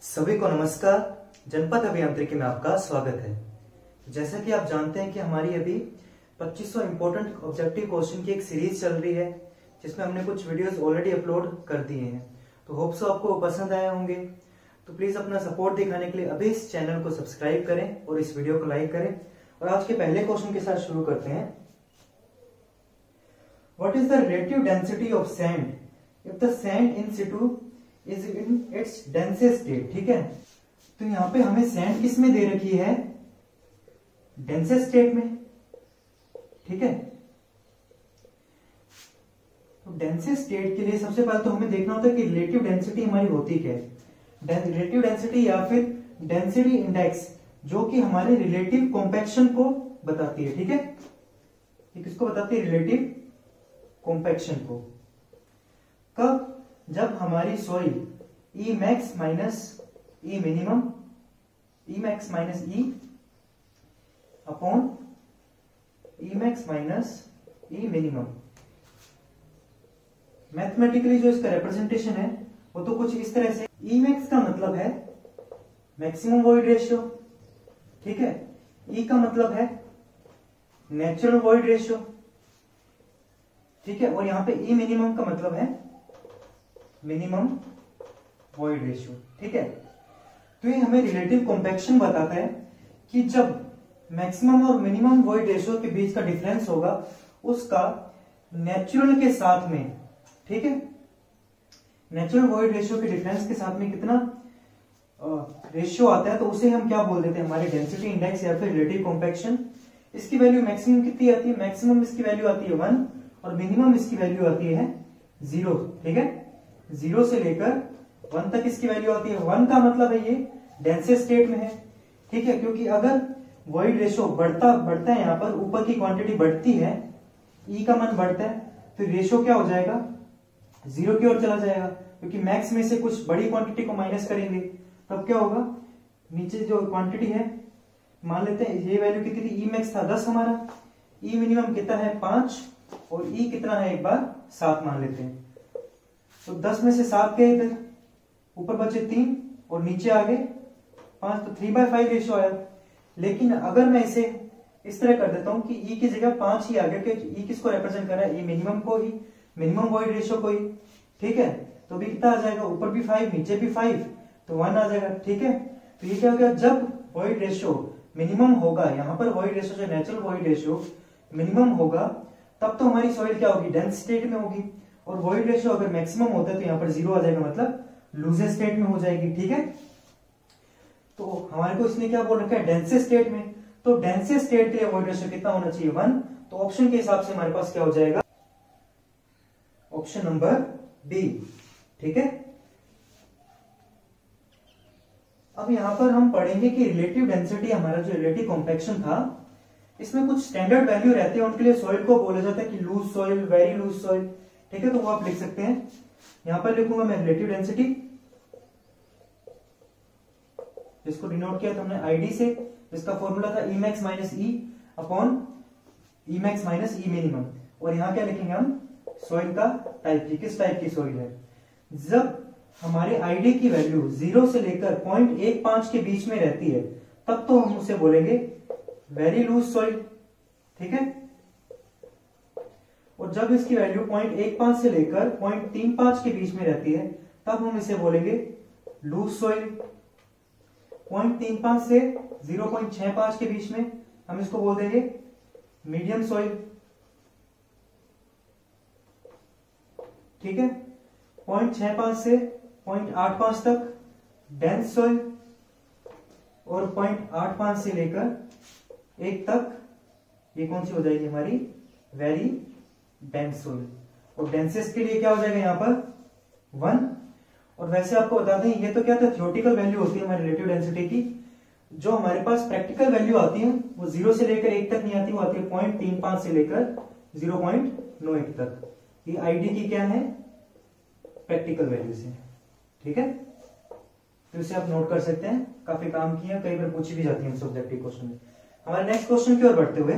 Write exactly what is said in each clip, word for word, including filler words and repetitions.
सभी को नमस्कार। जनपद अभियांत्रिकी में आपका स्वागत है। जैसा कि आप जानते हैं कि हमारी अभी पच्चीस सौ इम्पोर्टेंट ऑब्जेक्टिव क्वेश्चन की एक सीरीज चल रही है, जिसमें हमने कुछ वीडियोस ऑलरेडी अपलोड कर दिए हैं। तो होप सो आपको पसंद आए होंगे। तो प्लीज अपना सपोर्ट दिखाने के लिए अभी इस चैनल को सब्सक्राइब करें और इस वीडियो को लाइक करें। और आज के पहले क्वेश्चन के साथ शुरू करते हैं। What is the relative density of sand if the sand in situ is in its densest state. ठीक है, तो यहां पे हमें सैंड किस में दे रखी है? डेंसेस्ट स्टेट में। ठीक है, तो डेंसेस्ट स्टेट के लिए सबसे पहले तो हमें देखना होता है कि रिलेटिव डेंसिटी हमारी होती क्या है। रिलेटिव डेंसिटी या फिर डेंसिटी इंडेक्स, जो कि हमारे रिलेटिव कॉम्पैक्शन को बताती है। ठीक है, ये किसको बताती है? रिलेटिव कॉम्पैक्शन को। कब? जब हमारी soil e max minus e minimum, e max minus e upon e max minus e minimum. Mathematically जो इसका रिप्रेजेंटेशन है वो तो कुछ इस तरह से, ई मैक्स का मतलब है मैक्सिमम वॉइड रेशियो। ठीक है, ई का मतलब है नेचुरल वॉइड रेशियो। ठीक है, और यहां पे ई मिनिमम का मतलब है मिनिमम वॉइड रेशियो। ठीक है, तो ये हमें रिलेटिव कॉम्पैक्शन बताता है कि जब मैक्सिमम और मिनिमम वॉइड रेशियो के बीच का डिफरेंस होगा उसका नेचुरल के साथ में, ठीक है, नेचुरल वॉइड रेशियो के डिफरेंस के साथ में कितना रेशियो आता है, तो उसे हम क्या बोल देते हैं? हमारे डेंसिटी इंडेक्स या फिर रिलेटिव कॉम्पैक्शन। इसकी वैल्यू मैक्सिमम कितनी आती है? मैक्सिमम इसकी वैल्यू आती है वन और मिनिमम इसकी वैल्यू आती है जीरो। ठीक है, जीरो से लेकर वन तक इसकी वैल्यू आती है। वन का मतलब है ये डेंसेस्ट स्टेट में है। ठीक है, क्योंकि अगर वॉइड रेशियो बढ़ता बढ़ता है, यहां पर ऊपर की क्वांटिटी बढ़ती है, ई का मान बढ़ता है, तो रेशियो क्या हो जाएगा? जीरो की ओर चला जाएगा, क्योंकि मैक्स में से कुछ बड़ी क्वांटिटी को माइनस करेंगे तब क्या होगा? नीचे जो क्वांटिटी है, मान लेते हैं ये वैल्यू कितनी थी? ई मैक्स था दस हमारा, ई मिनिमम कितना है? पांच, और ई कितना है? एक बार सात मान लेते हैं। तो दस में से सात गए इधर, ऊपर बचे तीन और नीचे आ गए पांच, तो थ्री बाय फाइव रेशियो आया। लेकिन अगर मैं इसे इस तरह कर देता हूं कि ई की जगह पांच ही आ गया, क्योंकि ई किसको रिप्रेजेंट कर रहा है? ई मिनिमम को ही, मिनिमम वॉइड रेशियो को ही। ठीक है, तो भी कितना आ जाएगा? ऊपर भी फाइव नीचे भी फाइव, तो वन आ जाएगा। ठीक है, तो ये क्या हो गया? जब वॉइड रेशियो मिनिमम होगा, यहां पर वॉइड रेशियो जो नेचुरल वॉइड रेशियो मिनिमम होगा, तब तो हमारी सॉइल क्या होगी? डेंस स्टेट में होगी। और वॉइड रेशियो अगर मैक्सिमम होता है तो यहां पर जीरो आ जाएगा, मतलब लूजेस्ट स्टेट में हो जाएगी। ठीक है, तो हमारे को इसने क्या बोल रखा है? डेंसेस्ट स्टेट में। तो डेंसेस्ट स्टेट के लिए वॉइड रेशियो कितना होना चाहिए? वन। तो ऑप्शन के हिसाब से हमारे पास क्या हो जाएगा? Option number B. ठीक है, अब यहां पर हम पढ़ेंगे कि रिलेटिव डेंसिटी, हमारा जो रिलेटिव कॉम्पैक्शन था, इसमें कुछ स्टैंडर्ड वैल्यू रहते हैं। उनके लिए सॉइल को बोला जाता है कि loose soil, very loose soil. ठीक है, तो वो आप लिख सकते हैं। यहां पर लिखूंगा मैं रिलेटिव डेंसिटी, जिसको डिनोट किया था हमने आईडी से, जिसका फॉर्मूला था e max minus e upon e max minus e minimum. और यहां क्या लिखेंगे हम? सॉइल का टाइप की, किस टाइप की सॉइल है। जब हमारे आईडी की वैल्यू जीरो से लेकर पॉइंट एक पांच के बीच में रहती है, तब तो हम उसे बोलेंगे वेरी लूज सॉइल। ठीक है, और जब इसकी वैल्यू पॉइंट एक पांच से लेकर पॉइंट तीन पांच के बीच में रहती है, तब हम इसे बोलेंगे लूज सॉइल। पॉइंट तीन पांच से जीरो पॉइंट छह पांच के बीच में हम इसको बोल देंगे मीडियम सॉइल। ठीक है, पॉइंट छह पांच से पॉइंट आठ पांच तक डेंस सॉइल, और पॉइंट आठ पांच से लेकर एक तक ये कौन सी हो जाएगी? हमारी वेरी डेंस सॉइल। और डेंसेस्ट के लिए क्या हो जाएगा? यहां पर वन। और वैसे आपको बता दें, ये तो क्या था? थ्योरेटिकल वैल्यू होती है हमारी रिलेटिव डेंसिटी की। जो हमारे पास प्रैक्टिकल वैल्यू आती है वो जीरो से लेकर एक तक नहीं आती, वो आती है पॉइंट तीन पांच से लेकर जीरो पॉइंट नौ एक तक। ये आईडी की क्या है? प्रैक्टिकल वैल्यू से। ठीक है, तो इसे आप नोट कर सकते हैं। काफी काम किया, कई बार पूछी भी जाती है सब्जेक्टिव क्वेश्चन में। हमारे नेक्स्ट क्वेश्चन की ओर बढ़ते हुए,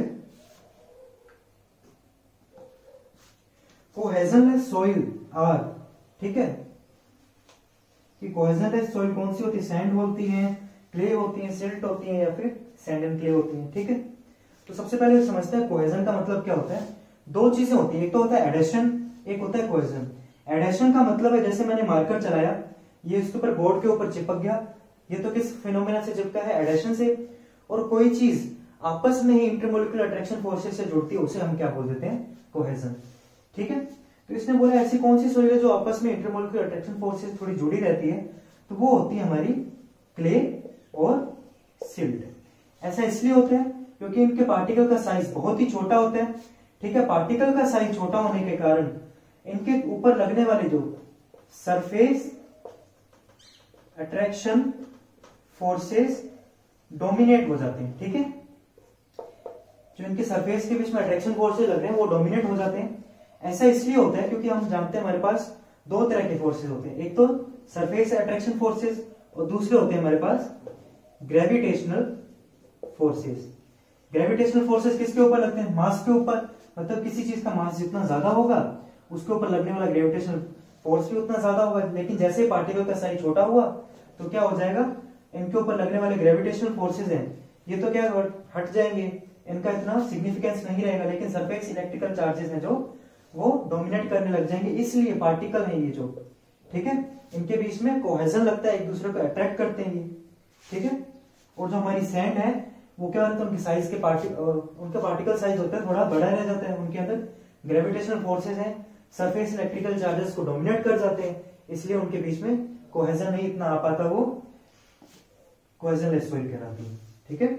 कोहेजनलेस सॉइल आर, ठीक है, कि कोहेजन लेस सॉइल कौन सी होती है, सैंड होती है, क्ले होती है, सिल्ट होती है, या फिर सैंड एंड क्ले होती है। ठीक है, तो सबसे पहले समझते हैं कोहेजन का मतलब क्या होता है। दो चीजें होती है, एक तो होता है एडेशन, एक होता है कोहेजन। एडेशन का मतलब है जैसे मैंने मार्कर चलाया, ये इसके ऊपर बोर्ड के ऊपर चिपक गया, ये तो किस फिनोमेना से चिपका है, एडेशन से। और कोई चीज आपस में ही इंटरमोलिकुलर अट्रैक्शन फोर्सेस से जुड़ती है, उसे हम क्या बोल देते हैं, कोहेजन। ठीक है, तो इसने बोला ऐसी कौन सी सॉइल है जो आपस में इंटरमोलिकुलर अट्रैक्शन फोर्सेस थोड़ी जुड़ी रहती है, तो वो होती है हमारी क्ले और सिल्ट। ऐसा इसलिए होता है क्योंकि इनके पार्टिकल का साइज बहुत ही छोटा होता है। ठीक है, पार्टिकल का साइज छोटा होने के कारण इनके ऊपर लगने वाले जो सरफेस अट्रैक्शन फोर्सेस डोमिनेट हो जाते हैं। ठीक है, जो इनके सरफेस के बीच में अट्रैक्शन फोर्सेस लग रहे हैं वो डोमिनेट हो जाते हैं। ऐसा इसलिए होता है क्योंकि हम जानते हैं हमारे पास दो तरह के फोर्सेस होते हैं, एक तो सरफेस अट्रैक्शन फोर्सेस और दूसरे होते हैं हमारे पास ग्रेविटेशनल फोर्सेस। ग्रेविटेशनल फोर्सेस किसके ऊपर लगते हैं, मास के ऊपर। मतलब किसी चीज का मास जितना ज्यादा होगा उसके ऊपर लगने वाला ग्रेविटेशनल फोर्स भी उतना ज्यादा होगा। लेकिन जैसे पार्टिकल का साइज छोटा हुआ तो क्या हो जाएगा, इनके ऊपर लगने वाले ग्रेविटेशनल फोर्सेस हैं ये तो क्या हट जाएंगे, इनका इतना सिग्निफिकेंस नहीं रहेगा। लेकिन सरफेस इलेक्ट्रिकल चार्जेस हैं जो वो डोमिनेट करने लग जाएंगे, इसलिए पार्टिकल है ये जो, ठीक है, इनके बीच में कोहेजन लगता है, एक दूसरे को अट्रैक्ट करते हैं ये। ठीक है, और जो हमारी सैंड है वो क्या होता है, उनकी साइज के पार्टी उनका पार्टिकल साइज होता है थोड़ा बड़ा रह जाता है, उनके अंदर ग्रेविटेशनल फोर्सेस हैं, सरफेस इलेक्ट्रिकल चार्जेस को डोमिनेट कर जाते हैं, इसलिए उनके बीच में कोहेजन नहीं इतना आ पाता, वो कोहेजन लेस सॉइल कहलाती है। ठीक है,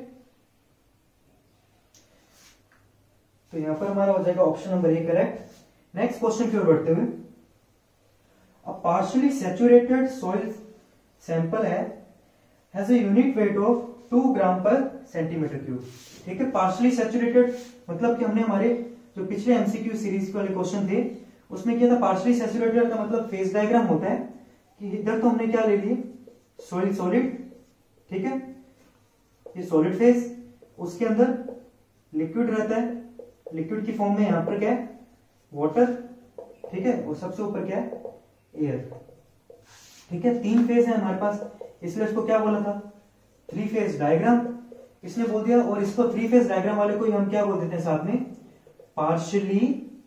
तो यहां पर हमारा हो जाएगा option number A correct. Next question की ओर बढ़ते हुए, a partially saturated soil sample है has a unit weight of two gram per centimetre cube. ठीक है, पार्शियली सैचुरेटेड मतलब कि हमने हमारे जो पिछले एमसीक्यू सीरीज वाले क्वेश्चन थे उसमें क्या था, पार्शियली सैचुरेटेड का मतलब फेज डायग्राम होता है कि इधर तो हमने क्या ले लिए, सॉइल सॉलिड, ठीक है, ये सॉलिड फेज, उसके अंदर लिक्विड रहता है, लिक्विड की फॉर्म में यहां पर क्या है, वाटर, ठीक है, और सबसे ऊपर क्या है, एयर। ठीक है, तीन फेज है हमारे पास, इसलिए इसको क्या बोला था, थ्री फेज डायग्राम इसने बोल दिया। और इसको थ्री फेज डायग्राम वाले को हम क्या बोल देते हैं साथ में, पार्शियली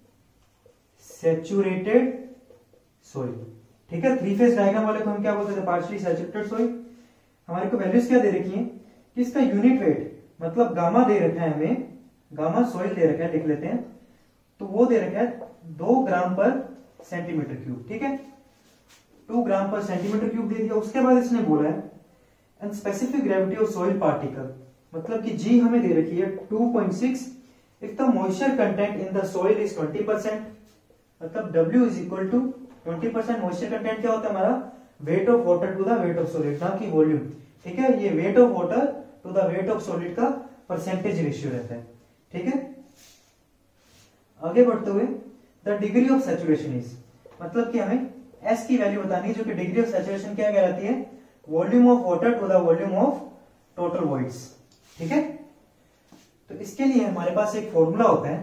सैचुरेटेड सॉइल। ठीक है, थ्री फेज डायग्राम वाले को हम क्या बोलते थे, पार्शियली सैचुरेटेड सॉइल। हमारे को वैल्यूज क्या दे रखी है कि इसका यूनिट वेट मतलब गामा दे रखा है हमें, गामा सॉइल दे रखा है, लिख लेते हैं, तो वो दे रखा है दो ग्राम पर सेंटीमीटर क्यूब। ठीक है, to gram per centimetre cube दे दिया। उसके बाद इसने बोला है and specific gravity of soil particle, मतलब कि जी हमें दे रखी है two point six if the moisture content in the soil is twenty percent, मतलब W is equal to twenty percent. Moisture content क्या होता है हमारा, weight of water to the weight of solid, ना कि वॉल्यूम। ठीक है, ये weight of water to the weight of solid का परसेंटेज रेशियो रहता है। ठीक है, आगे बढ़ते हुए the degree of saturation is, मतलब कि हमें S की वैल्यू बतानी है, जो कि डिग्री ऑफ सैचुरेशन क्या कहलाती है, volume of water to the volume of total voids. ठीक है, तो इसके लिए हमारे पास एक फॉर्मूला होता है,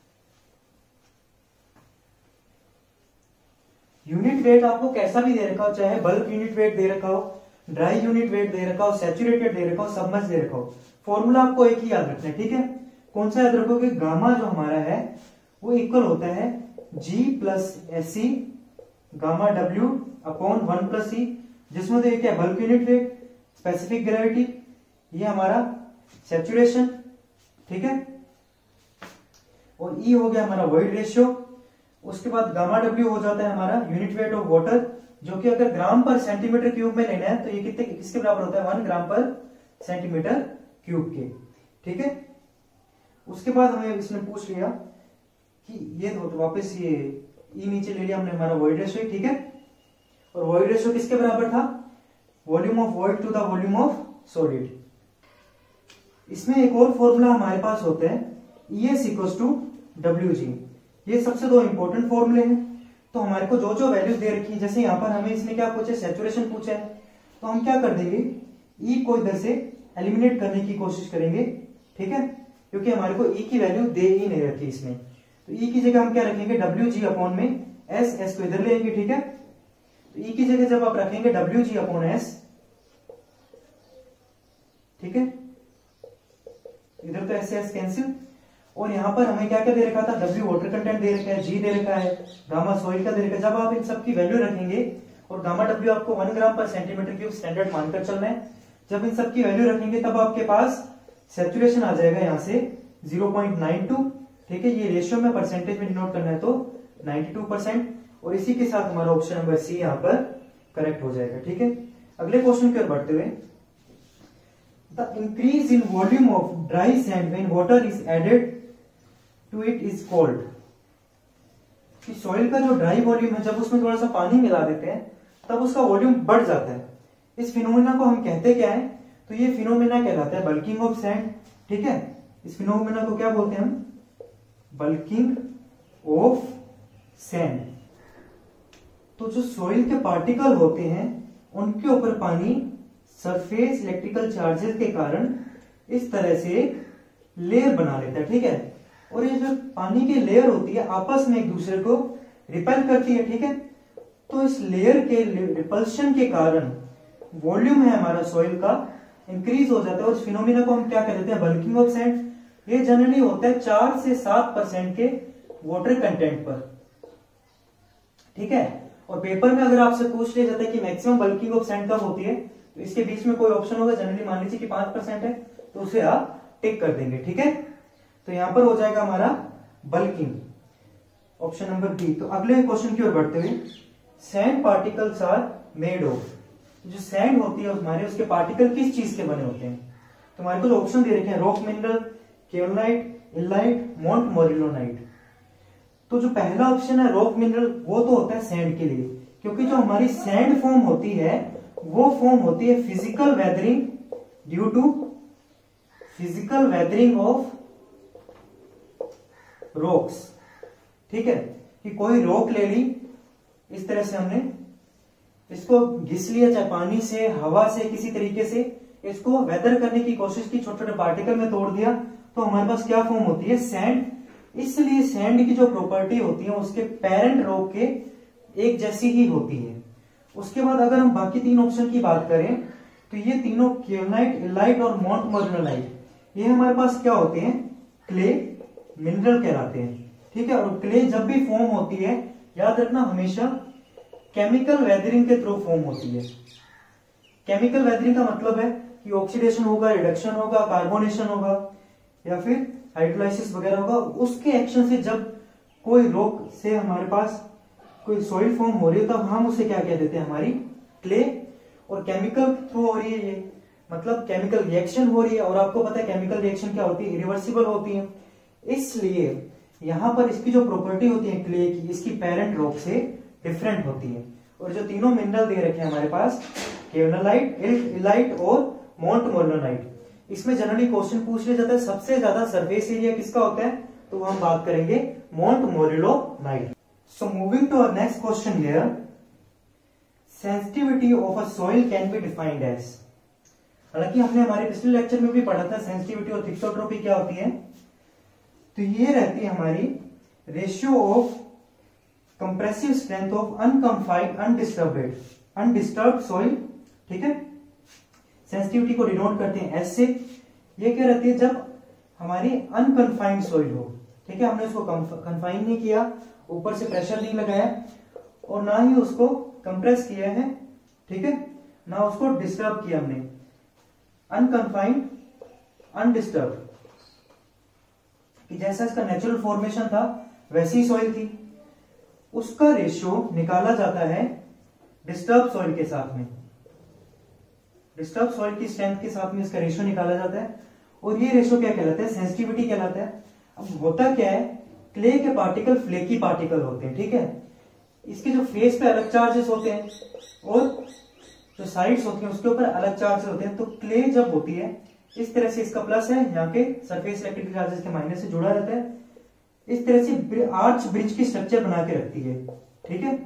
यूनिट वेट आपको कैसा भी दे रखा हो, चाहे बल्क यूनिट वेट दे रखा हो, ड्राई यूनिट वेट दे रखा हो, सैचुरेटेड दे रखा हो, सबमर्ज दे रखा हो, फॉर्मूला आपको एक ही याद रखना है। ठीक है, कौन सा याद रखोगे, गामा जो हमारा है वो इक्वल होता है G plus S C gamma W upon one plus C, जिसमें तो ये क्या, bulk unit weight, specific gravity, ये हमारा सैचुरेशन। ठीक है, और E हो गया हमारा वॉइड रेशियो। उसके बाद गामा W हो जाता है हमारा यूनिट वेट ऑफ वाटर, जो कि अगर ग्राम पर सेंटीमीटर क्यूब में लेना है तो ये कितने किसके बराबर होता है, one gram per centimetre cube के। ठीक है, उसके बाद हमें इसने पूछ लिया कि ये तो वापस ये ई नीचे ले लिया हमने, हमारा वॉइड रेशियो। ठीक है, और वॉइड रेशियो किसके बराबर था, volume of void to the volume of solid. इसमें एक और फॉर्मूला हमारे पास होता है e S equals to W G. ये सबसे दो इंपॉर्टेंट फॉर्मूले हैं। तो हमारे को जो जो वैल्यूज दे रखी है, जैसे यहाँ पर हमें इसने क्या पूछा, सैचुरेशन पूछा है, तो हम क्या कर देंगे, ई को इधर से एलिमिनेट करने की कोशिश करेंगे। ठीक है, क्योंकि हमारे को ई की वैल्यू दे ही नहीं रखी इसमें, तो ई की जगह हम क्या रखेंगे, डब्ल्यू जी अपॉन में एस, एस को इधर लेंगे। ठीक है, तो ई की जगह जब आप रखेंगे डब्ल्यू जी अपॉन एस, ठीक है, इधर तो ऐसे एस कैंसिल, और यहां पर हमें क्या क्या दे रखा था, डब्ल्यू वाटर कंटेंट दे रखा है, जी दे रखा है, गामा सॉइल का दे रखा है। जब आप इन सब की वैल्यू रखेंगे, और गामा डब्ल्यू आपको one gram per centimetre cube standard मानकर चलना है, जब इन सब की वैल्यू रखेंगे तब आपके पास सैचुरेशन आ जाएगा यहां से ज़ीरो पॉइंट नाइन टू, ठीक है, ये रेशियो में परसेंटेज में डिनोट करना है तो बानवे परसेंट, और इसी के साथ हमारा ऑप्शन नंबर सी यहां पर करेक्ट हो जाएगा। ठीक है, अगले क्वेश्चन की ओर बढ़ते हुए, the increase in volume of dry sand when water is added to it is called, कि सॉइल का जो ड्राई वॉल्यूम है जब उसमें थोड़ा सा पानी मिला देते हैं तब उसका वॉल्यूम बढ़ जाता है। इस फिनोमेना को हम कहते क्या है, तो ये फिनोमेना कहलाता है बल्किंग ऑफ सैंड। ठीक है, इस फिनोमेना को क्या बोलते हैं हम, बल्किंग ऑफ सैंड। तो जो सॉइल के पार्टिकल होते हैं उनके ऊपर पानी सरफेस इलेक्ट्रिकल चार्जेस के कारण इस तरह से लेयर बना लेता है। ठीक है, और ये जो पानी की लेयर होती है आपस में एक दूसरे को रिपेल करती है। ठीक है, तो इस लेयर के रिपल्शन के कारण वॉल्यूम है हमारा सॉइल का इंक्रीज हो जाता है, और इस फिनोमिना को हम क्या कहते हैं, बल्किंग ऑफ सैंड। ये जनरली होता है चार से सात परसेंट के वाटर कंटेंट पर। ठीक है, और पेपर में अगर आपसे पूछ लिया जाता है कि मैक्सिमम बल्किंग ऑफ सैंड कब होती है, तो इसके बीच में कोई ऑप्शन होगा, जनरली मान लीजिए कि पांच परसेंट है तो उसे आप टिक कर देंगे। ठीक है, तो यहां पर हो जाएगा हमारा बल्किंग, ऑप्शन नंबर बी। तो अगले क्वेश्चन की ओर बढ़ते हुए, sand particles are made of, जो सैंड होती है हमारे उसके पार्टिकल किस चीज के बने होते हैं, तो हमारे को ऑप्शन दे रखे हैं, rock mineral, kaolite, illite, montmorillonite. तो जो पहला ऑप्शन है रॉक मिनरल, वो तो होता है सैंड के लिए, क्योंकि जो हमारी सैंड फॉर्म होती है वो फॉर्म होती है physical weathering, due to physical weathering of rocks. ठीक है, कि कोई रॉक ले ली, इस तरह से हमने इसको घिस लिया, चाहे पानी से, हवा से, किसी तरीके से इसको वेदर करने की कोशिश की, छोटे छोटे पार्टिकल में तोड़ दिया, तो हमारे पास क्या फॉर्म होती है, सैंड। इसलिए सैंड की जो प्रॉपर्टी होती है उसके पेरेंट रॉक के एक जैसी ही होती है। उसके बाद अगर हम बाकी तीन ऑप्शन की बात करें तो ये तीनों केओलाइट, इलाइट और मोंट मोरिलोनाइट, ये हमारे पास क्या होते हैं, क्ले मिनरल कहलाते हैं। ठीक है, और क्ले जब भी फॉर्म होती है, याद रखना हमेशा केमिकल वेदरिंग के थ्रू फॉर्म होती है। केमिकल वेदरिंग का मतलब है कि ऑक्सीडेशन होगा, रिडक्शन होगा, कार्बोनेशन होगा, या फिर हाइड्रोलाइसिस वगैरह होगा। उसके एक्शन से जब कोई रॉक से हमारे पास कोई सॉइल फॉर्म हो रही है, तब हम उसे क्या कह देते हैं, हमारी क्ले। और केमिकल थ्रू हो रही है ये, मतलब केमिकल रिएक्शन हो रही है, और आपको पता है केमिकल रिएक्शन क्या होती है, इरिवर्सिबल होती है। इसलिए यहां पर इसकी जो प्रॉपर्टी होती है क्ले की, इसकी पेरेंट रॉक से डिफरेंट होती है। और जो तीनों मिनरल दे रखे हैं हमारे पास, केओलाइट, इलाइट और मोंट मोरिलोनाइट, इसमें जनरली क्वेश्चन पूछ लिया जाता है सबसे ज्यादा सरफेस एरिया किसका होता है, तो हम बात करेंगे montmorillonite. So moving to our next question here, sensitivity of a soil can be defined as. हालांकि हमने हमारे पिछले लेक्चर में भी पढ़ा था सेंसिटिविटी और थिक्सोट्रोपी क्या होती है, तो ये रहती है हमारी ratio of compressive strength of unconfined undisturbed undisturbed soil. ठीक है, सेंसिटिविटी को डिनोट करते हैं एस से। ये क्या रहती है, जब हमारी अनकन्फाइंड सॉइल हो। ठीक है, हमने उसको कन्फाइन नहीं किया, ऊपर से प्रेशर नहीं लगाया, और ना ही उसको कंप्रेस किया है, ठीक है, ना उसको डिस्टर्ब किया हमने, अनकन्फाइंड अनडिस्टर्ब, कि जैसा इसका नेचुरल फॉर्मेशन था वैसी सॉइल थी। उसका रेशियो निकाला जाता है डिस्टर्ब सॉइल के साथ में, डिस्टर्ब सॉइल की स्ट्रेंथ के साथ में इसका रेशियो निकाला जाता है, और ये रेशियो क्या कहलाता है, सेंसिटिविटी कहलाता है। अब होता क्या है, क्ले के पार्टिकल फ्लेकी पार्टिकल होते हैं। ठीक है, इसके जो फेस पे अलग चार्जेस होते हैं और जो साइड्स होती हैं उसके ऊपर अलग चार्जेस होते हैं। तो क्ले जब होती है इस तरह से, इसका प्लस है, यहाँ के सरफेस इलेक्ट्रिक चार्जेस के माइनस से जुड़ा रहता है, इस तरह से आर्च ब्रिज की स्ट्रक्चर बना के रखती है। ठीक है,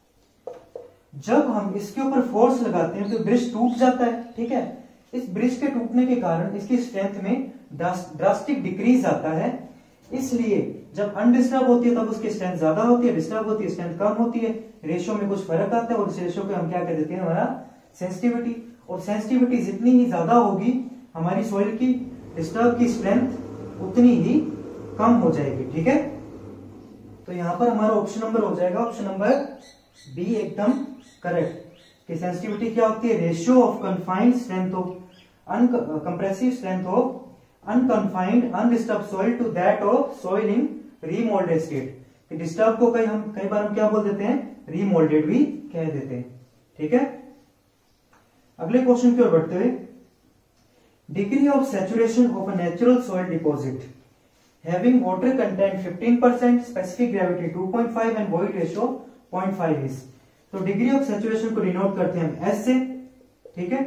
जब हम इसके ऊपर फोर्स लगाते हैं तो ब्रिज टूट जाता है। ठीक है, इस ब्रिज के टूटने के कारण इसकी स्ट्रेंथ में ड्रास्टिक डिक्रीज आता है, इसलिए जब अनडिस्टर्ब होती है तब उसकी स्ट्रेंथ ज्यादा होती है, डिस्टर्ब होती है स्ट्रेंथ कम होती है, रेशियो में कुछ फर्क आता है और इस रेशियो को हम क्या कह देते हैं, हमारा सेंसिटिविटी। और सेंसिटिविटी जितनी ही ज्यादा होगी हमारी सॉइल की डिस्टर्ब की स्ट्रेंथ उतनी ही कम हो जाएगी। ठीक है, तो यहां पर हमारा ऑप्शन नंबर हो जाएगा ऑप्शन नंबर बी एकदम करेक्ट कि सेंसिटिविटी क्या होती है, ratio of confined strength of compressive strength of unconfined undisturb soil to that of soil in remoulded state. Disturb को कई हम कई बार हम क्या बोल देते हैं, रीमोल्डेड भी कह देते हैं। ठीक है, अगले क्वेश्चन की ओर बढ़ते हुए, degree of saturation of a natural soil deposit having water content fifteen percent, specific gravity two point five and void ratio zero point five is। तो डिग्री ऑफ सैचुरेशन को डिनोट करते हैं हम एस से। ठीक है,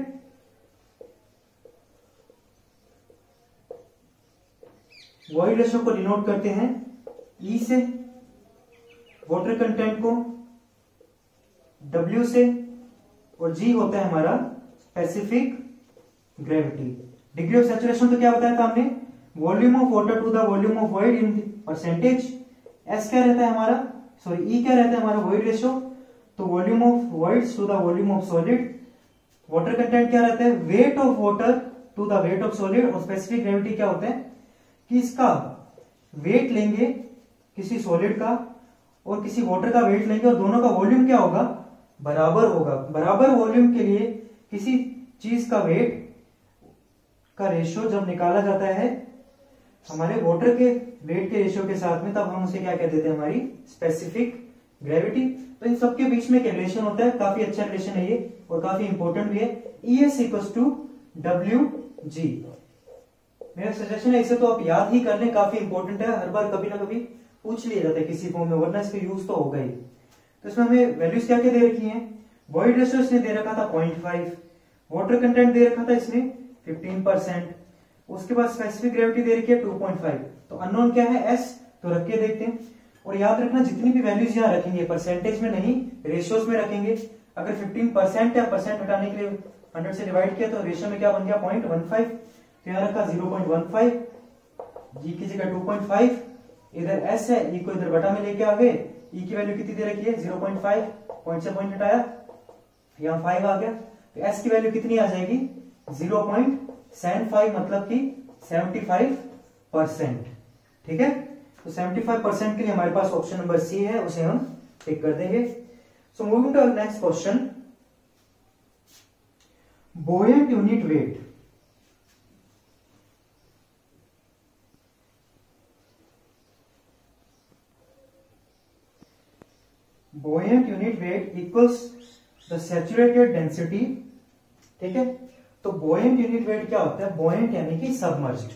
वॉइड रेशियो को denote करते हैं ई से, वाटर कंटेंट को डब्ल्यू से, और जी होता है हमारा specific gravity. Degree of saturation तो क्या बताया था हमने, volume of water to the volume of void in percentage. S क्या रहता है हमारा, सॉरी ई क्या रहता है हमारा, वॉइड रेशियो। तो volume of voids to the volume of solid. Water content क्या रहता है, weight of water to the weight of solid. और स्पेसिफिक ग्रेविटी क्या होता है कि इसका वेट लेंगे किसी सॉलिड का और किसी वाटर का वेट लेंगे और दोनों का वॉल्यूम क्या होगा, बराबर होगा। बराबर वॉल्यूम के लिए किसी चीज का वेट का रेशियो जब निकाला जाता है हमारे वाटर के वेट के रेशियो के साथ में, तब हम उसे क्या कह देते हैं, हमारी स्पेसिफिक ग्रेविटी। तो इन सबके बीच में एक रिलेशन होता है, काफी अच्छा रिलेशन है ये और काफी इंपॉर्टेंट भी है। E S equals to W G. मेरा सजेशन है इसे तो आप याद ही कर लें, काफी इंपॉर्टेंट है, हर बार कभी ना कभी पूछ लिया जाता है किसी फॉर्म में, वरना इसका यूज तो होगा ही। तो इसमें हमें वैल्यूज क्या क्या दे रखी है, वॉइड रेशियो इसने दे रखा था पॉइंट फाइव, वाटर कंटेंट दे रखा था इसने फिफ्टीन परसेंट, उसके बाद स्पेसिफिक ग्रेविटी दे रखी है टू पॉइंट फाइव। तो अननोन क्या है, एस। तो रख के देखते हैं। और याद रखना जितनी भी वैल्यूज यहाँ रखेंगे परसेंटेज में नहीं, रेशियोज में रखेंगे। अगर फिफ्टीन परसेंट या परसेंट हटाने के लिए हंड्रेड से डिवाइड किया तो रेशियो में क्या बन गया, पॉइंट वन फाइव। तो यहाँ रखा zero point one five, G की जगह टू पॉइंट फाइव, इधर एस है, ई को इधर बटा में लेके आ गए। ई की वैल्यू कितनी दे रखी है, जीरो पॉइंट फाइव, पॉइंट से पॉइंट हटाया, यहाँ फाइव आ गया। तो एस की वैल्यू कितनी आ जाएगी, जीरो पॉइंट सेवन फाइव, मतलब कि सेवेंटी फाइव परसेंट। ठीक है, तो सेवेंटी फाइव परसेंट के लिए हमारे पास ऑप्शन नंबर सी है, उसे हम टिक कर देंगे। So moving to next question, buoyant unit weight. Buoyant unit weight equals the saturated density. ठीक है, तो बुओयंट यूनिट वेट क्या होता है, बुओयंट यानी कि सबमर्ज्ड,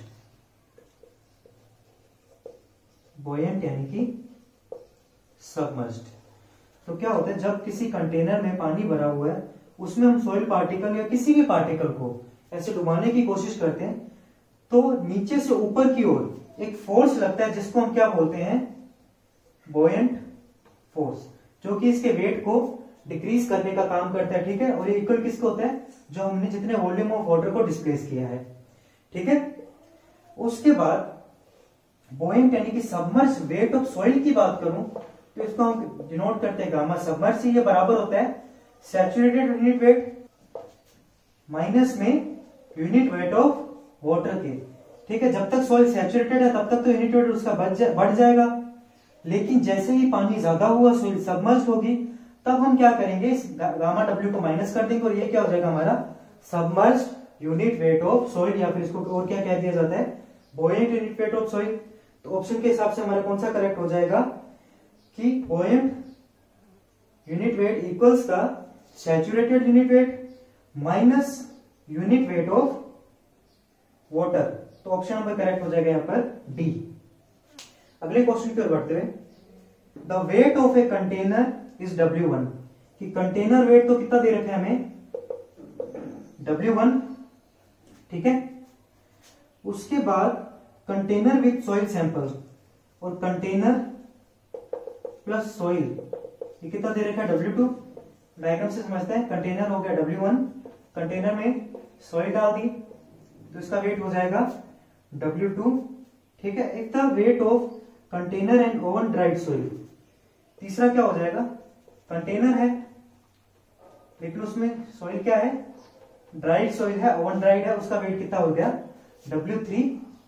बुओयंट यानी कि सबमर्ज्ड। तो क्या होता है, जब किसी कंटेनर में पानी भरा हुआ है उसमें हम सॉइल पार्टिकल या किसी भी पार्टिकल को ऐसे डुबाने की कोशिश करते हैं, तो नीचे से ऊपर की ओर एक फोर्स लगता है जिसको हम क्या बोलते हैं, बुओयंट फोर्स, जो कि इसके वेट को डिक्रीज करने का काम करता है। ठीक है, और ये इक्वल किसको होता है, जो हमने जितने वॉल्यूम ऑफ वाटर को डिस्प्लेस किया है। ठीक है, उसके बाद बुओयंट यानी कि सबमर्ज वेट ऑफ सॉइल की बात करूं तो इसको हम डिनोट करते हैं गामा सबमर्ज से। ये बराबर होता है सैचुरेटेड यूनिट वेट माइनस में यूनिट वेट ऑफ वाटर के। ठीक है, जब तक सॉइल सैचुरेटेड है तब तक तो यूनिट वेट उसका बढ़ जाएगा, लेकिन जैसे ही पानी ज्यादा हुआ, सॉइल सबमर्ज होगी, तब हम क्या करेंगे, इस गामा डब्ल्यू को माइनस कर देंगे और ये क्या हो जाएगा हमारा submerge unit weight of soil, या फिर इसको और क्या कह दिया जाता है, buoyant unit weight of soil. तो ऑप्शन के हिसाब से हमारा कौन सा करेक्ट हो जाएगा कि बुओयंट यूनिट वेट इक्वल्स का saturated unit weight minus unit weight of water. तो ऑप्शन नंबर करेक्ट हो जाएगा यहां पर डी। अगले क्वेश्चन की ओर बढ़ते हुए, the weight of a container is W one, कि कंटेनर वेट तो कितना दे रखे हमें, डब्ल्यू वन। ठीक है, उसके बाद कंटेनर विथ सॉइल सैंपल और कंटेनर प्लस सॉइल, ये कितना दे रखा है, डब्ल्यू टू। डायग्राम से समझते हैं, कंटेनर हो गया डब्ल्यू वन, कंटेनर में सॉइल डाल दी तो इसका वेट हो जाएगा डब्ल्यू टू। ठीक है, एक था weight of container and oven dried soil. तीसरा क्या हो जाएगा, कंटेनर है लेकिन उसमें सॉइल क्या है, ड्राइड सॉइल है, ओवन ड्राइड है, उसका वेट कितना हो गया डब्ल्यू थ्री।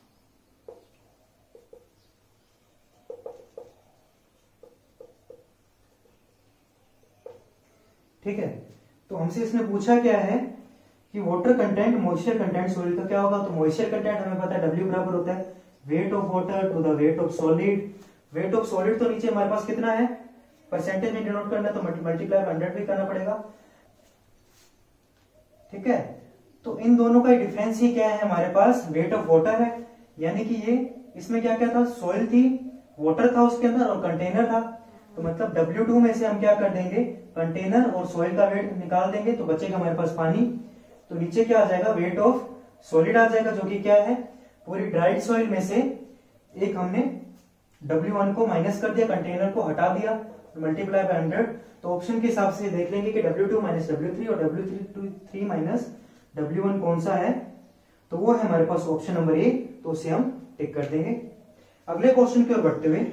ठीक है, तो हमसे इसने पूछा क्या है कि water content moisture content soil का क्या होगा। तो मॉइस्चर कंटेंट हमें पता है W बराबर होता है weight of water to the weight of solid. Weight of solid तो नीचे हमारे पास कितना है, परसेंटेज में डिनोट करना है तो मल्टीप्लाई हंड्रेड भी करना पड़ेगा। ठीक है, तो इन दोनों का डिफरेंस ही क्या है, हमारे पास वेट ऑफ वाटर है, यानी कि ये इसमें क्या क्या था, सॉइल थी, वाटर था उसके अंदर और कंटेनर था। तो मतलब डब्ल्यू टू में से हम क्या कर देंगे, कंटेनर और सॉइल का वेट निकाल देंगे तो बचेगा हमारे पास पानी। तो नीचे क्या आ जाएगा, वेट ऑफ सॉलिड आ जाएगा, जो कि क्या है पूरी ड्राइड सॉइल में से एक हमने डब्ल्यू वन को माइनस कर दिया, कंटेनर को हटा दिया, मल्टीप्लाई बाय हंड्रेड। तो ऑप्शन के हिसाब से देख लेंगे कि W two minus W three और W three three minus W one कौन सा है, तो वो है हमारे पास ऑप्शन नंबर ए, तो उसे हम टिक कर देंगे। अगले क्वेश्चन की ओर बढ़ते हुए,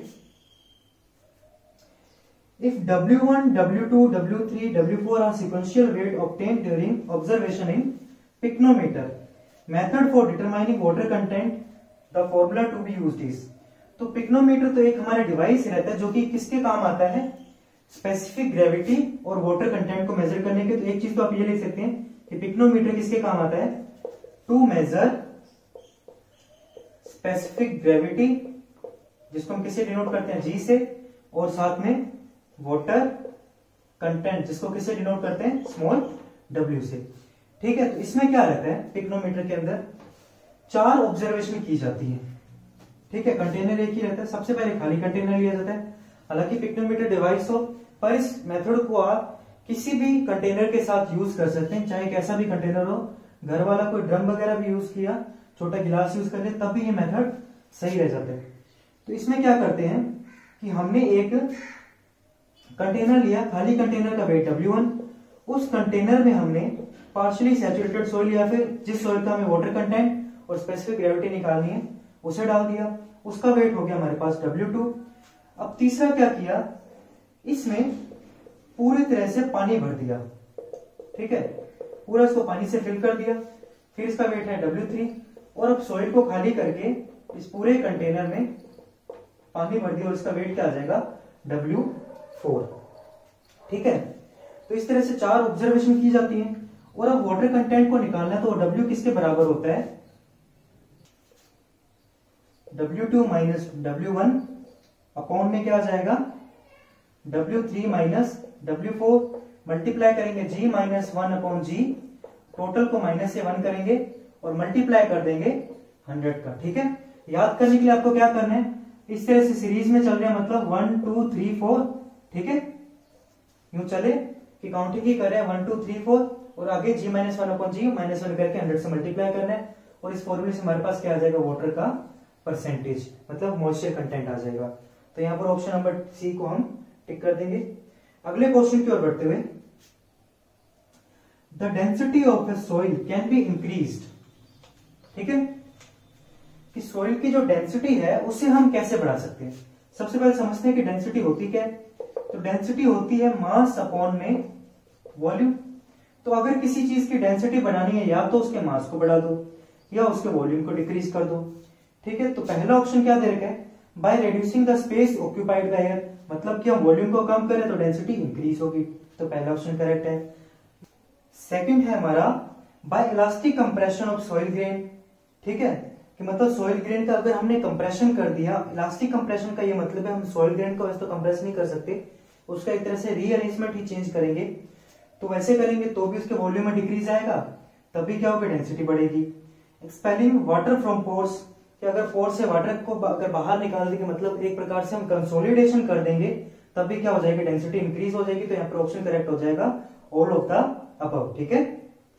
if W one, W two, W three, W four are sequential weight obtained during observation in pycnometer, method for determining water content, the formula to be used is। तो पिक्नोमीटर तो एक हमारा डिवाइस रहता है जो कि किसके काम आता है, स्पेसिफिक ग्रेविटी और वाटर कंटेंट को मेजर करने के। तो एक चीज तो आप ये लिख सकते हैं कि पिक्नोमीटर किसके काम आता है, टू मेजर स्पेसिफिक ग्रेविटी, जिसको हम किससे डिनोट करते हैं, जी से, और साथ में वाटर कंटेंट जिसको किससे डिनोट करते हैं, स्मॉल w से। ठीक है, तो इसमें क्या रहता है, पिक्नोमीटर के अंदर चार ऑब्जर्वेशन की जाती है। ठीक है, कंटेनर एक ही रहता है, सबसे पहले खाली कंटेनर लिया जाता है। हालांकि पिक्नोमीटर डिवाइस हो, पर इस मेथड को आप किसी भी कंटेनर के साथ यूज कर सकते हैं, चाहे कैसा भी कंटेनर हो, घर वाला कोई ड्रम वगैरह भी यूज किया, छोटा गिलास यूज कर ले, तब भी ये मेथड सही रह जाता है। तो इसमें क्या करते हैं कि हमने एक कंटेनर लिया, खाली कंटेनर का वेट डब्ल्यू वन, उस कंटेनर में हमने पार्शियली सैचुरेटेड सॉइल या फिर जिस सॉइल का हमें वाटर कंटेंट और स्पेसिफिक ग्रेविटी निकालनी है उसे डाल दिया, उसका वेट हो गया हमारे पास डब्ल्यू टू। अब तीसरा क्या किया, इसमें पूरी तरह से पानी भर दिया। ठीक है, पूरा इसको पानी से फिल कर दिया, फिर इसका वेट है डब्ल्यू थ्री, और अब सॉइल को खाली करके इस पूरे कंटेनर में पानी भर दिया और इसका वेट क्या आ जाएगा, डब्ल्यू फोर। ठीक है, तो इस तरह से चार ऑब्जर्वेशन की जाती हैं। और अब वाटर कंटेंट को निकालना है तो W किसके बराबर होता है, W two minus W one upon में क्या आ जाएगा, W three minus W four, multiply करेंगे G minus one upon G, total को माइनस से वन करेंगे और मल्टीप्लाई कर देंगे हंड्रेड का। ठीक है, याद करने के लिए आपको क्या करना है, इस तरह से सीरीज में चल रहे हैं, मतलब वन टू थ्री फोर। ठीक है, यूं चले कि काउंटिंग ही करें, वन टू थ्री फोर, और आगे G minus one upon G minus one करके हंड्रेड से मल्टीप्लाई करना है, और इस फॉर्मूले से हमारे पास क्या आ जाएगा, वाटर का परसेंटेज, मतलब मॉइस्चर कंटेंट आ जाएगा। तो यहाँ पर ऑप्शन नंबर सी को हम टिक कर देंगे। अगले क्वेश्चन की ओर बढ़ते हुए, the density of a soil can be increased. ठीक है, कि सॉइल की जो डेंसिटी है उसे हम कैसे बढ़ा सकते हैं। सबसे पहले समझते हैं कि डेंसिटी होती क्या है। तो डेंसिटी होती है मास अपॉन में वॉल्यूम। तो अगर किसी चीज की डेंसिटी बढ़ानी है, या तो उसके मास को बढ़ा दो या उसके वॉल्यूम को डिक्रीज कर दो। ठीक है, तो पहला ऑप्शन क्या दे रखा है, by reducing the space occupied by air, मतलब कि हम वॉल्यूम को कम करें तो डेंसिटी इंक्रीज होगी, तो पहला ऑप्शन करेक्ट है। सेकंड है हमारा by elastic compression of soil grain. ठीक है, कि मतलब सॉइल ग्रेन का अगर हमने कंप्रेशन कर दिया, इलास्टिक कंप्रेशन का ये मतलब है हम सॉइल ग्रेन को वैसे तो कंप्रेस नहीं कर सकते, उसका एक तरह से रीअरेंजमेंट ही चेंज करेंगे। तो वैसे करेंगे तो भी उसके वॉल्यूम में डिक्रीज आएगा, तभी क्या होगा, डेंसिटी बढ़ेगी। एक्सपेलिंग वाटर फ्रॉम पोर्स, कि अगर पोर्स से वाटर को अगर बाहर निकाल देंगे, मतलब एक प्रकार से हम कंसोलिडेशन कर देंगे, तब भी क्या हो जाएगी, डेंसिटी इंक्रीज हो जाएगी। तो यहाँ पर ऑप्शन करेक्ट हो जाएगा ऑल ऑफ द अबव। ठीक है,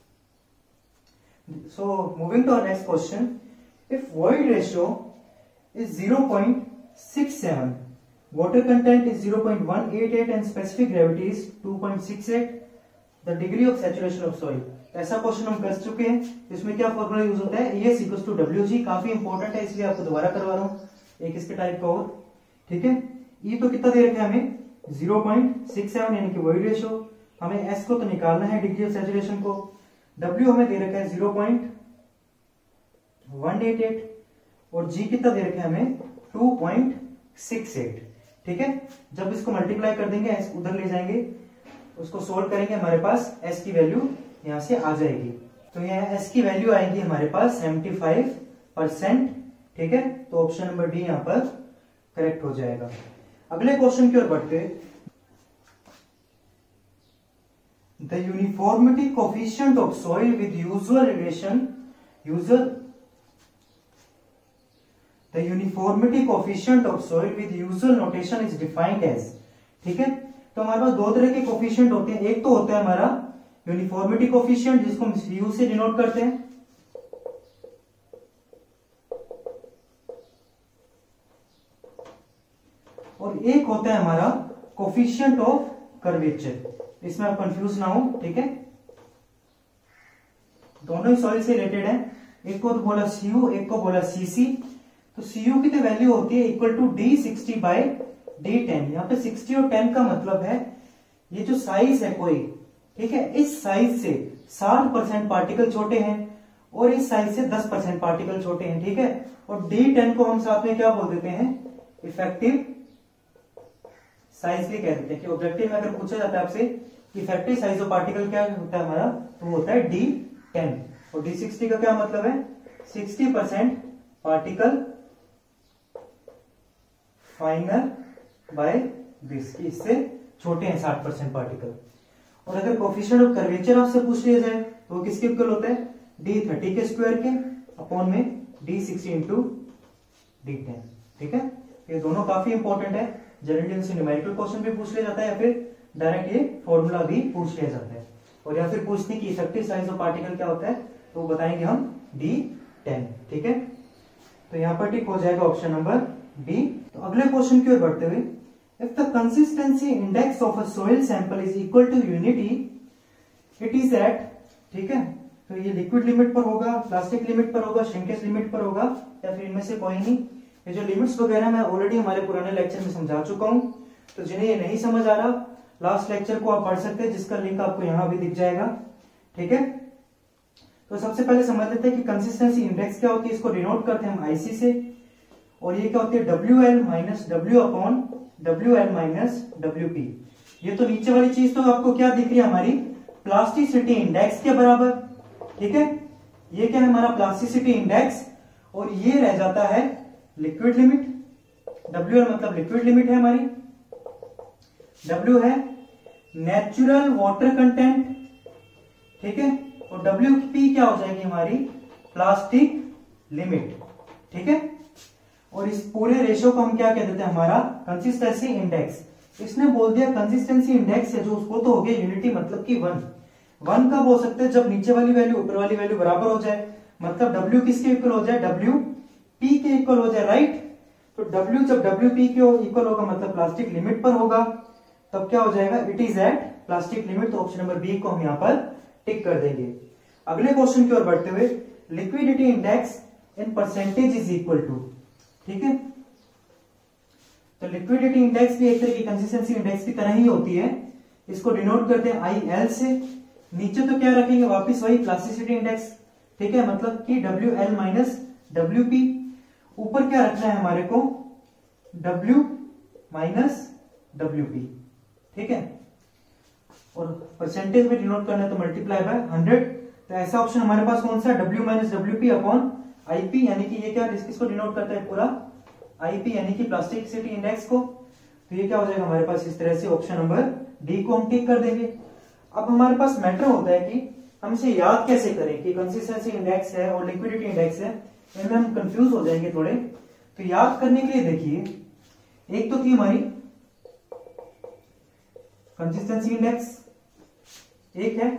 so moving to our next question, if void ratio is zero point six seven, water content is zero point one eight eight and specific gravity is two point six eight, the degree of saturation of soil। ऐसा question हम कर चुके हैं, इसमें क्या formula use होता है, E S equals to W G. काफी इंपॉर्टेंट है, इसलिए आपको दोबारा करवा रहा हूँ एक इसके टाइप का और। ठीक है। ई तो कितना दे रखा है हमें ज़ीरो पॉइंट सिक्स सेवन यानी कि वॉइड रेशियो। हमें एस को तो निकालना है, डिग्री ऑफ सैचुरेशन को। डब्ल्यू हमें दे रखा है zero point one eight eight और जी कितना दे रखा है हमें टू पॉइंट सिक्स एट। ठीक है, जब इसको मल्टीप्लाई कर देंगे एस उधर ले जाएंगे, उसको सोल्व करेंगे, हमारे पास एस की वैल्यू यहां से आ जाएगी। तो यहाँ एस की वैल्यू आएगी हमारे पास सेवेंटी फाइव परसेंट। ठीक है, तो ऑप्शन नंबर डी यहां पर करेक्ट हो जाएगा। अगले क्वेश्चन की ओर बढ़ते हैं। The uniformity coefficient of soil with usual relation usual the uniformity coefficient of soil with usual notation is defined as. ठीक है, तो हमारे पास दो तरह के कोफिशिएंट होते हैं। एक तो होता है हमारा यूनिफॉर्मिटी कोफिशिएंट जिसको हम यू से डिनोट करते हैं, और एक होता है हमारा कोफिशिएंट ऑफ कर्वेचर। इसमें आप कंफ्यूज ना हो। ठीक है, दोनों ही सॉइल से रिलेटेड है। एक को तो बोला सीयू, एक को बोला सीसी। तो सीयू की तो वैल्यू होती है equal to D sixty by D ten. यहाँ पे सिक्सटी और टेन का मतलब है ये जो साइज है कोई, ठीक है, इस साइज से साठ परसेंट पार्टिकल छोटे हैं और इस साइज से दस परसेंट पार्टिकल छोटे हैं। ठीक है, और डी टेन को हम साथ में क्या बोल देते हैं, इफेक्टिव साइज भी कह देते हैं। कि ऑब्जेक्टिव में अगर पूछा जाता है आपसे इफेक्टिव साइज ऑफ पार्टिकल क्या होता है हमारा, तो वो होता है डी टेन। और डी सिक्सटी का क्या मतलब है, sixty percent particle final by this, इससे छोटे हैं साठ परसेंट पार्टिकल। और अगर कोफिशिएंट ऑफ कर्वेचर आपसे पूछ लिया जाए तो वो किसके इक्वल होता है, डी थर्टी के स्क्वायर के अपॉन में D sixty into D ten. ठीक है, ये दोनों काफी इंपॉर्टेंट है। जनरली से न्यूमेरिकल क्वेश्चन भी पूछ लिया जाता है या फिर डायरेक्ट ये फॉर्मूला भी पूछ लिया जाता है। और या फिर पूछने की इफेक्टिव साइज ऑफ पार्टिकल क्या होता है, तो बताएंगे हम डी टेन। ठीक है, तो यहां पर टिक हो जाएगा ऑप्शन नंबर डी। तो अगले क्वेश्चन की ओर बढ़ते हुए, if the consistency index of a soil sample is equal to unity it is at. ठीक है, तो ये लिक्विड लिमिट पर होगा, प्लास्टिक लिमिट पर होगा, श्रिंकेज लिमिट पर होगा, या फिर इनमें से कोई नहीं। ये जो लिमिट्स वगैरह मैं ऑलरेडी हमारे पुराने लेक्चर में समझा चुका हूं, तो जिन्हें ये नहीं समझ आ रहा लास्ट लेक्चर को आप पढ़ सकते हैं, जिसका लिंक आपको यहां भी दिख जाएगा। ठीक है, तो सबसे पहले समझ लेते हैं कि कंसिस्टेंसी इंडेक्स क्या होती है। इसको डिनोट करते हैं हम आईसी से, और ये क्या होती है, W L minus W upon W L minus W P. ये तो नीचे वाली चीज तो आपको क्या दिख रही है, हमारी प्लास्टिसिटी इंडेक्स के बराबर। ठीक है, ये क्या है हमारा प्लास्टिसिटी इंडेक्स, और ये रह जाता है लिक्विड लिमिट। डब्ल्यू एल मतलब लिक्विड लिमिट है हमारी, डब्ल्यू है नेचुरल वाटर कंटेंट। ठीक है, और डब्ल्यू पी क्या हो जाएगी हमारी प्लास्टिक लिमिट। ठीक है, और इस पूरे रेशियो को हम क्या कह देते हैं, हमारा कंसिस्टेंसी इंडेक्स। इसने बोल दिया कंसिस्टेंसी इंडेक्स है जो, उसको तो हो गया यूनिटी मतलब कि वन। वन कब हो सकता है, जब नीचे वाली वैल्यू ऊपर वाली वैल्यू बराबर हो जाए, मतलब डब्ल्यू किसके इक्वल हो जाए, डब्ल्यू पी के इक्वल हो जाए, राइट। तो डब्ल्यू जब डब्ल्यू पी के इक्वल होगा मतलब प्लास्टिक लिमिट पर होगा, तब क्या हो जाएगा, it is at plastic limit. तो ऑप्शन नंबर बी को हम यहां पर टिक कर देंगे। अगले क्वेश्चन की ओर बढ़ते हुए, liquidity index in percentage is equal to. ठीक है, तो लिक्विडिटी इंडेक्स भी एक तरह की कंसिस्टेंसी इंडेक्स की तरह ही होती है। इसको डिनोट करते हैं आई एल से। नीचे तो क्या रखेंगे, वापस वही प्लास्टिसिटी इंडेक्स। ठीक है, मतलब कि W L minus W P. ऊपर क्या रखना है हमारे को, डब्ल्यू माइनस डब्ल्यू पी। ठीक है, और परसेंटेज में डिनोट करना है तो मल्टीप्लाई बाय हंड्रेड। तो ऐसा ऑप्शन हमारे पास कौन सा, W minus W P upon IP, यानी कि ये क्या किसको डिनोट करता है, पूरा आईपी यानी कि प्लास्टिसिटी इंडेक्स को। तो ये क्या हो जाएगा हमारे पास, इस तरह से ऑप्शन नंबर डी को हम टिक कर देंगे। अब हमारे पास मैटर होता है कि हम इसे याद कैसे करें कि कंसिस्टेंसी इंडेक्स है और लिक्विडिटी इंडेक्स है, इनमें हम कंफ्यूज हो जाएंगे थोड़े। तो याद करने के लिए देखिए, एक तो थी हमारी कंसिस्टेंसी इंडेक्स, एक है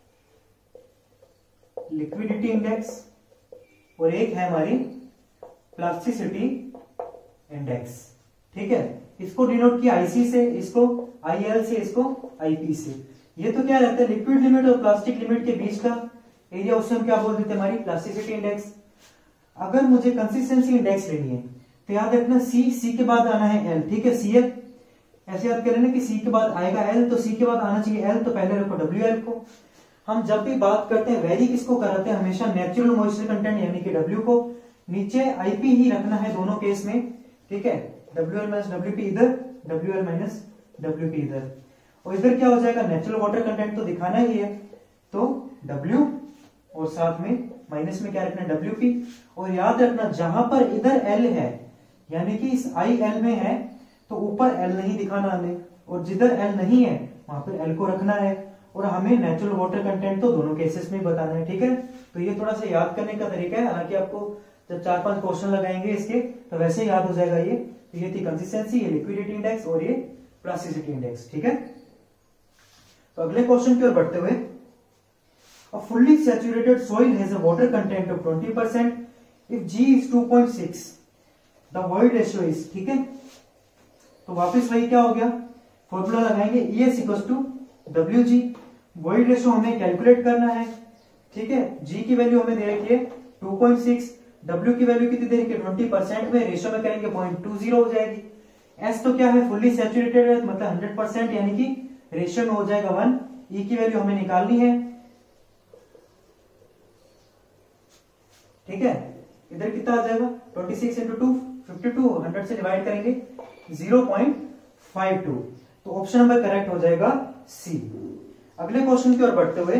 लिक्विडिटी इंडेक्स, और एक है हमारी प्लास्टिसिटी इंडेक्स। ठीक है, इसको डिनोट किया आईसी से, इसको आईएल से, इसको आईपी से। ये तो क्या रहता है, लिक्विड लिमिट और प्लास्टिक लिमिट के बीच का एरिया, उससे हम क्या बोल देते हैं, हमारी प्लास्टिसिटी इंडेक्स। अगर मुझे कंसिस्टेंसी इंडेक्स लेनी है तो याद रखना सी, सी के बाद आना है एल, ठीक है। सी एल ऐसे याद करें ना कि सी के बाद आएगा एल, तो सी के बाद आना चाहिए एल, तो पहले रखो डब्ल्यू एल को। हम जब भी बात करते हैं वेरी किसको कराते हैं, हमेशा नेचुरल मॉइस्चर कंटेंट यानी कि डब्ल्यू को, नीचे आईपी ही रखना है दोनों केस में, ठीक है। W L minus W P इधर, W L minus W P इधर, और इधर क्या हो जाएगा, नेचुरल वाटर कंटेंट तो दिखाना ही है, तो डब्ल्यू और साथ में माइनस में क्या रखना है डब्ल्यू पी। और याद रखना जहां पर इधर एल है यानी कि इस आई एल में है तो ऊपर एल नहीं दिखाना हमें, और जिधर एल नहीं है वहां पर एल को रखना है, और हमें नेचुरल वाटर कंटेंट तो दोनों केसेस में बताना है, ठीक है। तो ये थोड़ा सा याद करने का तरीका है, हालांकि आपको जब चार पांच क्वेश्चन लगाएंगे इसके तो वैसे ही याद हो जाएगा ये। तो ये थी कंसिस्टेंसी, ये लिक्विडिटी इंडेक्स और ये प्लास्टिसिटी इंडेक्स, ठीक है। तो अगले क्वेश्चन की ओर बढ़ते हुए, a fully saturated soil has a water content of twenty percent if G is two point six, the void ratio is, ठीक है। तो वापस वही क्या हो गया, फॉर्मूला लगाएंगे E S equals to W G, void ratio हमें कैलकुलेट करना है, ठीक है। जी की वैल्यू हमें दे रखी है टू पॉइंट सिक्स, डब्ल्यू की वैल्यू कितनी दे रखी है ट्वेंटी परसेंट में, रेशियो में करेंगे पॉइंट टू जीरो हो जाएगी। एस तो क्या है, फुल्ली सैचुरेटेड है मतलब हंड्रेड परसेंट यानी कि रेशियो में हो जाएगा वन। ई की वैल्यू हमें निकालनी है, ठीक है। इधर कितना आ जाएगा twenty six into two fifty two, hundred से डिवाइड करेंगे जीरो पॉइंट फाइव टू, तो ऑप्शन नंबर करेक्ट हो जाएगा सी। अगले क्वेश्चन की ओर बढ़ते हुए,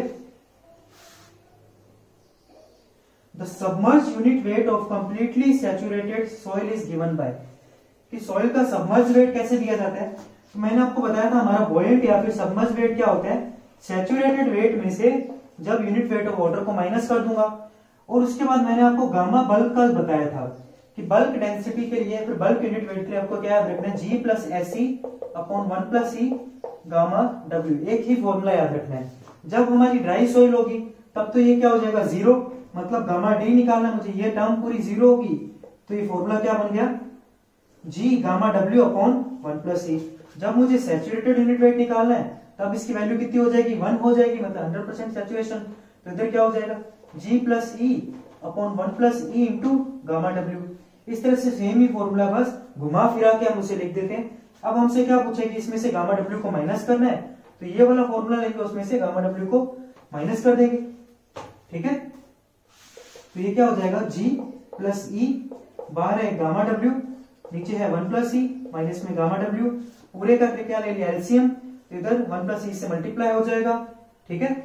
the submerge unit weight of completely saturated soil is given by, कि सॉइल का सबमर्ज वेट कैसे दिया जाता है। तो मैंने आपको बताया था हमारा बॉयंट या फिर सबमर्ज वेट क्या होता है, सैचुरेटेड वेट में से जब यूनिट वेट ऑफ वाटर को माइनस कर दूंगा, और उसके बाद मैंने आपको गामा बल्क का बताया था कि बल्क डेंसिटी के लिए फिर बल्क यूनिट वेट के लिए आपको क्या याद रखना है, G plus S C upon one plus E gamma W, एक ही फॉर्मूला याद रखना है। जब हमारी ड्राई सॉइल होगी तब तो ये क्या हो जाएगा जीरो, मतलब गामा डी निकालना मुझे, ये टर्म पूरी जीरो होगी, तो ये फॉर्मूला क्या बन गया, G gamma W upon one plus E. जब मुझे सैचुरेटेड यूनिट वेट निकालना है तब इसकी वैल्यू कितनी हो जाएगी, वन हो जाएगी, मतलब हंड्रेड परसेंट सैचुरेशन। तो इधर क्या हो जाएगा, G plus E upon one plus E into gamma W. इस तरह से सेम ही फॉर्मूला बस घुमा फिरा के हम उसे लिख देते हैं। अब हमसे क्या पूछा कि इसमें से गामा डब्ल्यू को माइनस करना है, तो ये वाला फॉर्मूला लेंगे, उसमें से गामा डब्ल्यू को माइनस कर देंगे, ठीक है। तो ये क्या हो जाएगा, जी प्लस ई, बाहर है गामा डब्ल्यू, नीचे है वन प्लस ई, माइनस में गामा डब्ल्यू, पूरे का क्या ले लिया एलसीएम, तो इधर वन प्लस ई से मल्टीप्लाई हो जाएगा, ठीक है।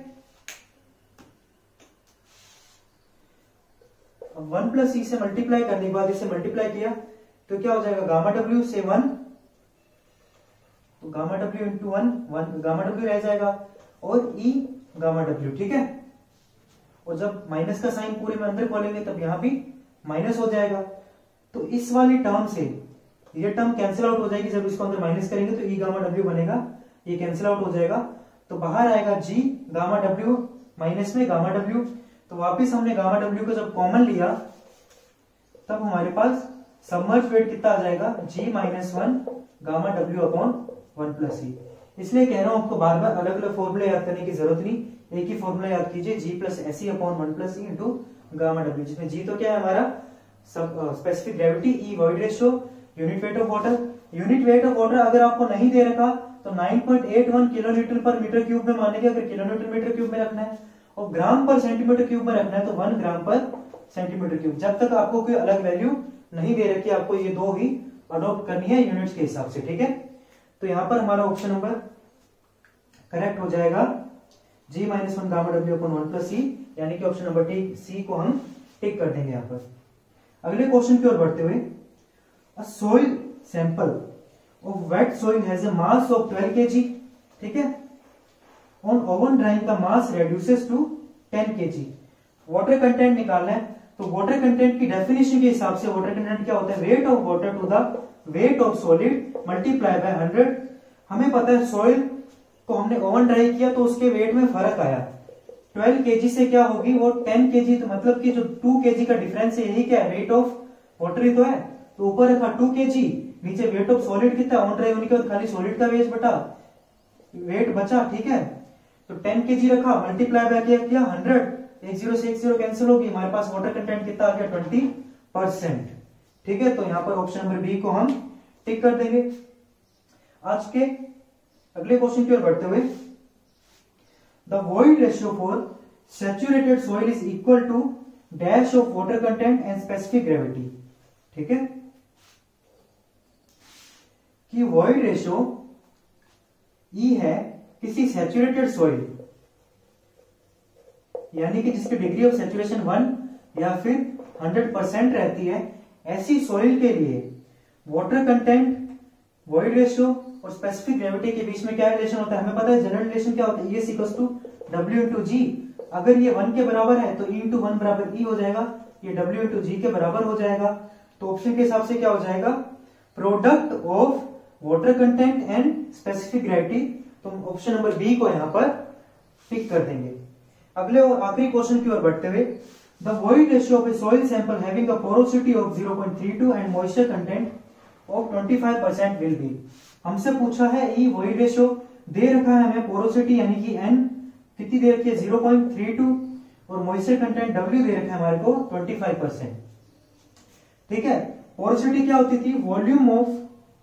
अब वन प्लस ई से मल्टीप्लाई करने के बाद इसे मल्टीप्लाई किया तो क्या हो जाएगा, गामा डब्ल्यू से वन, तो gamma W into one, one gamma W रह जाएगा, और ई गामा डब्ल्यू, ठीक है। और जब माइनस का साइन पूरे में अंदर खोलेंगे तब यहां भी माइनस हो जाएगा, तो इस वाली टर्म से ये टर्म कैंसिल आउट हो जाएगी, जब इसको अंदर माइनस करेंगे तो ई गामा डब्ल्यू बनेगा, ये कैंसिल आउट हो जाएगा, तो बाहर आएगा जी गामा डब्ल्यू माइनस में गामा डब्ल्यू। तो वापिस हमने गामा डब्ल्यू को जब कॉमन लिया तब हमारे पास सबमर्ज वेट कितना आ जाएगा, G minus one gamma W upon one plus E. इसलिए कह रहा हूं आपको बार बार अलग अलग फॉर्मूले याद करने की जरूरत नहीं, एक ही फॉर्मूला याद कीजिए, G plus S E upon one plus E into gamma W, जिसमें जी तो क्या है हमारा सब specific gravity, E void ratio, unit weight of water. Unit weight of water अगर आपको नहीं दे रखा तो nine point eight one kilolitre per metre cube में मानेंगे, अगर किलोमीटर मीटर क्यूब में रखना है, और ग्राम पर सेंटीमीटर क्यूब में रखना है तो one gram per centimetre cube. जब तक आपको कोई अलग वैल्यू नहीं दे रखी, आपको ये दो ही अडॉप्ट करनी है यूनिट्स के हिसाब से, ठीक है। तो यहां पर हमारा ऑप्शन नंबर करेक्ट हो जाएगा, G minus one gamma W upon one plus C, यानी कि ऑप्शन नंबर टी सी को हम टिक कर देंगे यहां पर। अगले क्वेश्चन की ओर बढ़ते हुए, a soil sample of wet soil has a mass of twelve KG, ठीक है। ऑन ओवन ड्राइंग का mass reduces to ten KG. Water content निकालना है, तो वाटर कंटेंट की डेफिनेशन के हिसाब से वाटर कंटेंट क्या होता है, weight of water to the weight of solid multiply by hundred. हमें पता है सॉइल को हमने ओवन ड्राई किया तो उसके वेट में फर्क आया, ट्वेल्व केजी से क्या होगी वो टेन केजी, तो मतलब कि जो टू केजी का डिफरेंस है, यही क्या है, वेट ऑफ वाटर ही तो है। तो ऊपर रखा टू केजी, नीचे वेट ऑफ सॉलिड कितना, ओवन ड्राई होने के बाद खाली सॉलिड का वेट बटा वेट बचा, ठीक है। तो टेन केजी रखा, मल्टीप्लाई बाय किया किया हंड्रेड, एक जीरो से एक जीरो कैंसिल होगी, हमारे पास वाटर कंटेंट कितना आ गया ट्वेंटी परसेंट, ठीक है, तो यहां पर ऑप्शन नंबर बी को हम टिक कर देंगे। आज के अगले क्वेश्चन की ओर बढ़ते हुए, the void ratio for saturated soil is equal to dash of water content and specific gravity. ठीक है, कि वॉइड रेशियो ई है किसी सैचुरेटेड सॉइल, यानी कि जिसकी डिग्री ऑफ सैचुरेशन वन या फिर हंड्रेड परसेंट रहती है, ऐसी सॉइल के लिए वाटर कंटेंट, वॉइड रेशियो और स्पेसिफिक ग्रेविटी के बीच में क्या रिलेशन होता है? हमें पता है जनरल रिलेशन क्या होता है, E equals to W into G. अगर ये वन के बराबर है तो ई इंटू वन बराबर ई हो जाएगा, ये डब्ल्यू इंटू जी के बराबर हो जाएगा। तो ऑप्शन के हिसाब से क्या हो जाएगा? Product of water content and specific gravity. तो ऑप्शन नंबर बी को यहां पर टिक कर देंगे। अगले और आखिरी क्वेश्चन की ओर बढ़ते हुए, the void ratio of a soil sample having a porosity of zero point three two and moisture content of twenty five percent will be. हमसे पूछा है ई वॉइड रेशियो, दे रखा है हमें पोरोसिटी यानी कि एन कितनी दे रखी है ज़ीरो पॉइंट थ्री टू और मॉइस्चर कंटेंट डब्ल्यू दे रखा है हमारे को ट्वेंटी फाइव परसेंट। ठीक है, पोरोसिटी क्या होती थी? Volume of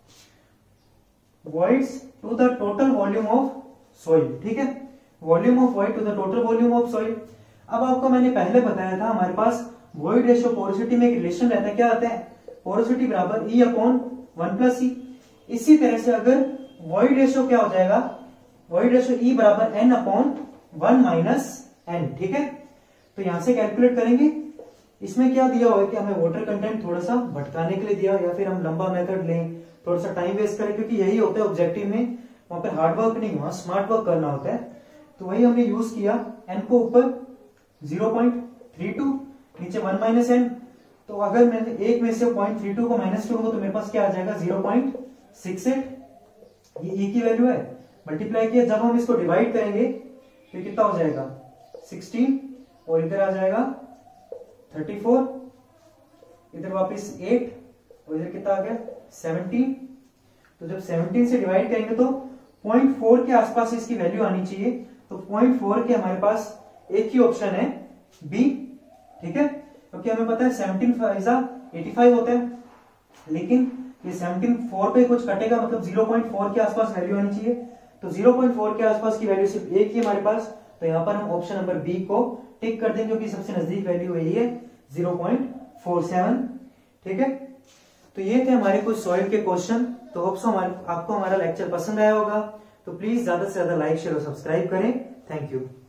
voids to the total volume of soil. ठीक है, volume of void to the total volume of soil. अब आपको मैंने पहले बताया था हमारे पास वॉइड रेशियो पोरोसिटी में एक रिलेशन रहता है, क्या आता है? पोरोसिटी बराबर e upon one plus e. इसी तरह से अगर वॉइड रेशियो क्या हो जाएगा? वॉइड रेशियो ई बराबर n upon one minus n. ठीक है, तो यहां से कैलकुलेट करेंगे। इसमें क्या दिया हुआ है कि हमें वाटर कंटेंट थोड़ा सा भटकाने के लिए दिया, या फिर हम लंबा मेथड लें, थोड़ा सा टाइम वेस्ट करें, क्योंकि यही होता है ऑब्जेक्टिव में, वहां पर हार्ड वर्क नहीं, वहां स्मार्ट वर्क करना होता है। तो वही हमने यूज किया, एन को ऊपर ज़ीरो पॉइंट थ्री टू, नीचे वन माइनस एन। तो अगर मैंने एक में से पॉइंट थ्री टू को माइनस करूंगा तो मेरे पास क्या आ जाएगा? Zero point six eight. ये ई की वैल्यू है, मल्टीप्लाई किया, जब हम इसको डिवाइड करेंगे तो कितना हो जाएगा? सिक्सटीन, और इधर आ जाएगा थर्टी फोर, इधर वापस एट, और इधर कितना आ गया? सेवनटीन। तो जब सेवनटीन से डिवाइड करेंगे तो पॉइंट फोर के आसपास इसकी वैल्यू आनी चाहिए। तो पॉइंट फोर के हमारे पास एक ही ऑप्शन है, बी। ठीक है, क्योंकि हमें पता है सेवनटीन फाइव एटी फाइव होता है, लेकिन ये सेवनटीन फोर पे कुछ कटेगा, मतलब ज़ीरो पॉइंट फोर के आसपास वैल्यू आनी चाहिए। तो ज़ीरो पॉइंट फोर के आसपास की वैल्यू सिर्फ एक ही हमारे पास, तो यहां पर हम ऑप्शन नंबर बी को टिक कर देंगे, क्योंकि सबसे नजदीक वैल्यू यही है ज़ीरो पॉइंट फोर सेवन। ठीक है, तो ये थे हमारे कुछ सॉइल के क्वेश्चन। तो होप सो हमारे आपको हमारा लेक्चर पसंद आया होगा। तो प्लीज ज्यादा से ज्यादा लाइक शेयर और सब्सक्राइब करें। Thank you.